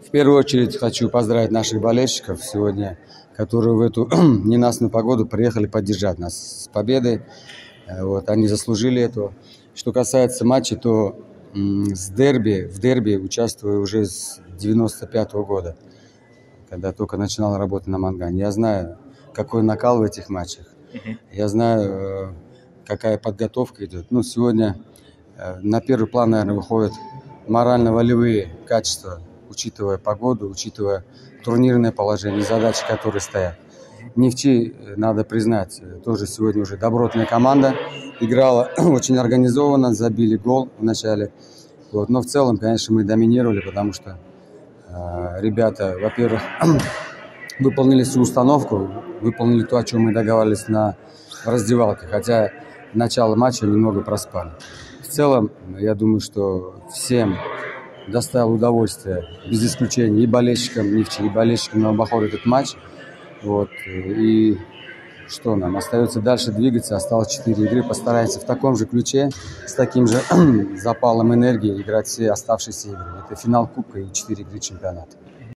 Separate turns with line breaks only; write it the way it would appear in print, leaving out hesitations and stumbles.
В первую очередь хочу поздравить наших болельщиков сегодня, которые в эту ненастную погоду приехали поддержать нас с победой. Вот, они заслужили этого. Что касается матча, то в дерби участвую уже с 95-го года, когда только начинал работать на Мангане. Я знаю, какой накал в этих матчах. Я знаю, какая подготовка идет. Ну, сегодня на первый план, наверное, выходят морально-волевые качества, учитывая погоду, учитывая турнирное положение, задачи, которые стоят. Нефти, надо признать, тоже сегодня уже добротная команда. Играла очень организованно, забили гол в начале. Вот. Но в целом, конечно, мы доминировали, потому что ребята, во-первых, выполнили всю установку, выполнили то, о чем мы договаривались на раздевалке. Хотя начало матча немного проспали. В целом, я думаю, что всем доставил удовольствие, без исключения, и болельщикам Нефти, и болельщикам Новобахора этот матч. Вот. И что нам? Остается дальше двигаться. Осталось 4 игры. Постараемся в таком же ключе, с таким же запалом энергии играть все оставшиеся игры. Это финал Кубка и 4 игры чемпионата.